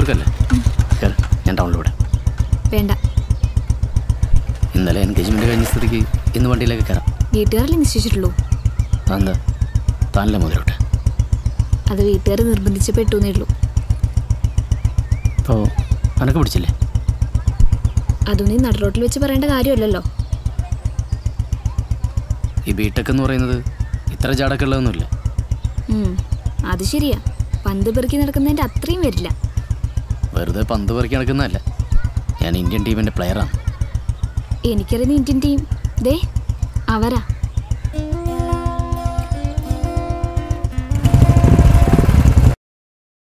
കൊടുക്കല്ലേ? ഞാൻ ടൗണിൽ വിടാം. വേണ്ട. ഇന്നലെ എൻഗേജ്മെന്റ് കഴിഞ്ഞ സ്ഥിതിക്ക് ഇന്ന് വണ്ടിയിലേക്ക് കയറാം. വീട്ടുകാരല്ലേ നിശ്ചയിച്ചിട്ടുള്ളൂ. എന്താ താനല്ലേ മുതലോട്ടെ? അത് വീട്ടുകാർ നിർബന്ധിച്ച് പെട്ടുന്നേ ഉള്ളൂ. അപ്പോൾ അനക്ക് പിടിച്ചില്ലേ? അതും നീ നടുറോട്ടിൽ വെച്ച് പറയേണ്ട കാര്യമല്ലല്ലോ. ഈ ബിടെക് എന്ന് പറയുന്നത് ഇത്ര ചാടക്കുള്ളതൊന്നുമില്ല. അത് ശരിയാ. പന്ത് പെറുക്കി നടക്കുന്നതിൻ്റെ അത്രയും വരില്ല. വെറുതെ പന്ത് പെറുക്കി നടക്കുന്നതല്ല, ഞാൻ ഇന്ത്യൻ ടീമിൻ്റെ പ്ലെയറാണ്. എനിക്കറിയുന്ന ഇന്ത്യൻ ടീം ദേ അവരാ.